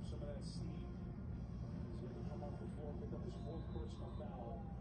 some of that steam. He's going to come off the floor, pick up his fourth personal foul.